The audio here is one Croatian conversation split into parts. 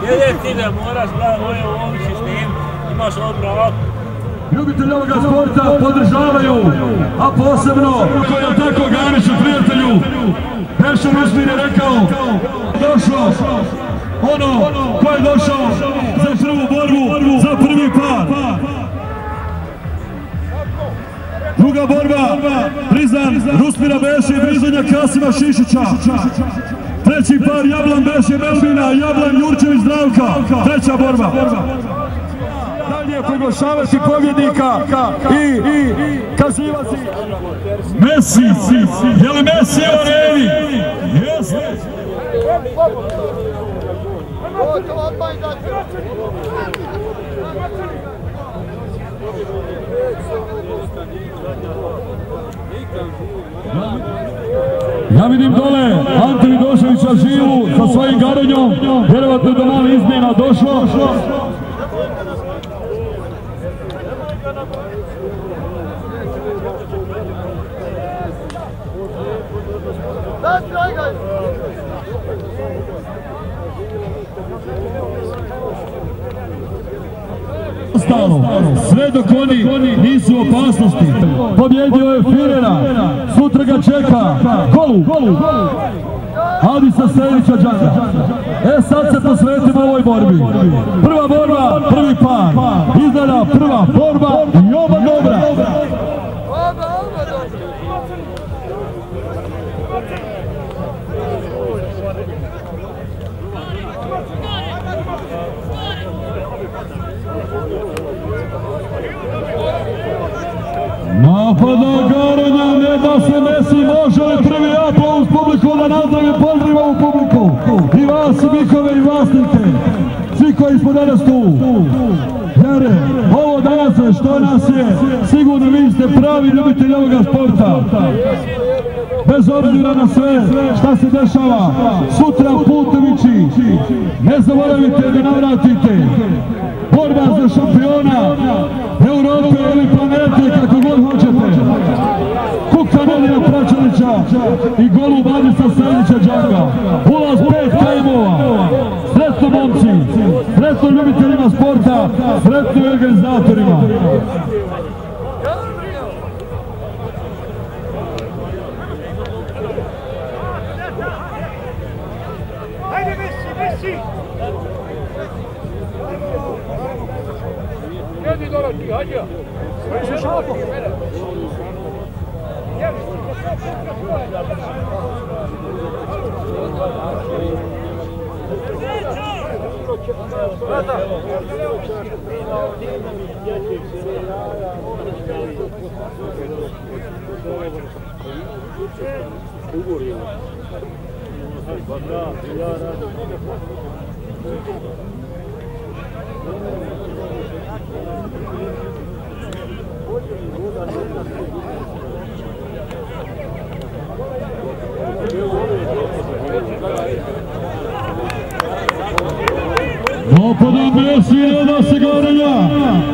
Jedin ti da moraš gledati u ovom sistemu, imaš ovo pravo. Ljubitelji ovoga sporta podržavaju, a posebno koji je tako Ganiću prijatelju Bešo Rusmir je rekao došao ono ko je došao za prvu borbu, za prvi par. Druga borba, Prizan Rusmira Beše i Brizanja Kasima Šišića. Treći par, Jablan Beše Melbina, Jablan Jurčević Zdravka. Treća borba. Dalje proglašavati pobjednika i kazivati Messi, je li Messi u areni? Jeste. Ja vidim dole Ante Vidoševića živu sa svojim Garanjom, vjerovatno je do mali izmjena došlo. Sve dok oni nisu u opasnosti. Pobjedio je Firera, sutra ga čeka Golu Adisa Stevića Đanga. Sad se posvetimo ovoj borbi. Prva borba, prvi par. Izgleda prva borba i oba dobra. Napada Garanja, ne da se Messi, može li prvi aplauz publiku da nazdravim, pozdravimo u publiku i vas i bikove i vlasnike, svi koji smo danas tu. Jer ovo danas je što nas je, sigurno vi ste pravi ljubitelji ovoga sporta. Bez obzira na sve šta se dešava, sutra Putovići, ne zaboravite da navratite. Borba za šampiona Europe ili planete, kako god hoćete. Kuka Nedina Pračanića i Golub Adisa Stevića Đanga. Ulaz 5 kajmova. Sretno momci, sretno ljubiteljima sporta, sretno i organizatorima. Hajde Messi! Jedi Dorotki, hajde! Sve šapo! Napada Messi, ne da se Garanja.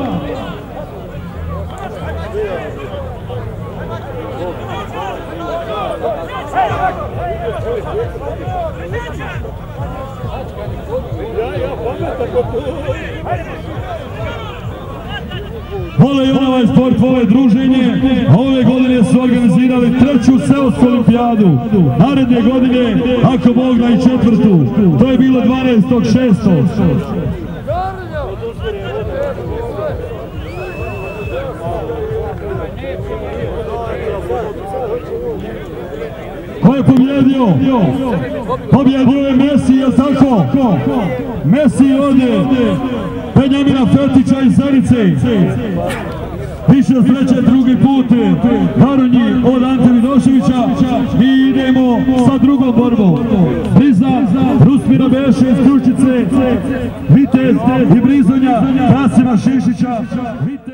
Vole i ovaj sport, vole druženje, a ove godine su organizirali 3. seosku olimpijadu. Naredne godine, ako Bog da i 4. To je bilo 12.6. Ko je pobjedio? Pobjedio je Messi, je tako? Messi ovdje Benjamina Fetića iz Zarice. Više sreće drugi put Baronji od Ante Vidoševića i idemo sa drugom borbom. Prizan Rusmira Beše iz Kruščice, Vitez i Brizanja Kasima Šišića.